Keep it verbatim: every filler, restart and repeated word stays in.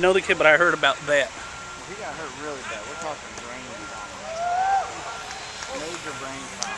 know the kid, but I heard about that. Well, he got hurt really bad. We're talking brain trauma. Major brain trauma.